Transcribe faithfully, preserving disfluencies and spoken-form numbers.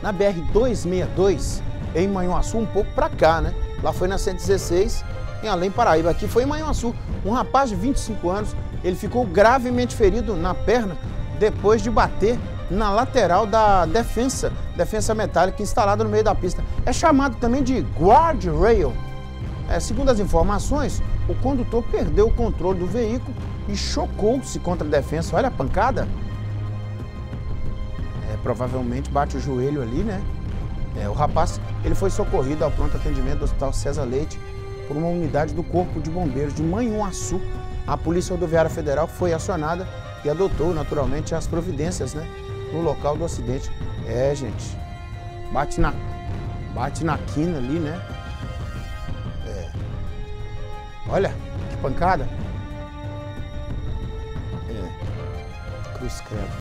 na B R duzentos e sessenta e dois, em Manhuaçu, um pouco para cá, né? Lá foi na cento e dezesseis, em Além Paraíba. Aqui foi em Manhuaçu. Um rapaz de vinte e cinco anos, ele ficou gravemente ferido na perna depois de bater na lateral da defensa, defensa metálica instalada no meio da pista. É chamado também de guardrail. É, segundo as informações, o condutor perdeu o controle do veículo e chocou-se contra a defensa. Olha a pancada. É, provavelmente bate o joelho ali, né? É, o rapaz ele foi socorrido ao pronto atendimento do Hospital César Leite por uma unidade do Corpo de Bombeiros de Manhuaçu. A Polícia Rodoviária Federal foi acionada e adotou naturalmente as providências, né, no local do acidente. É, gente, bate na, bate na quina ali, né? É. Olha, que pancada. É. Cruz credo.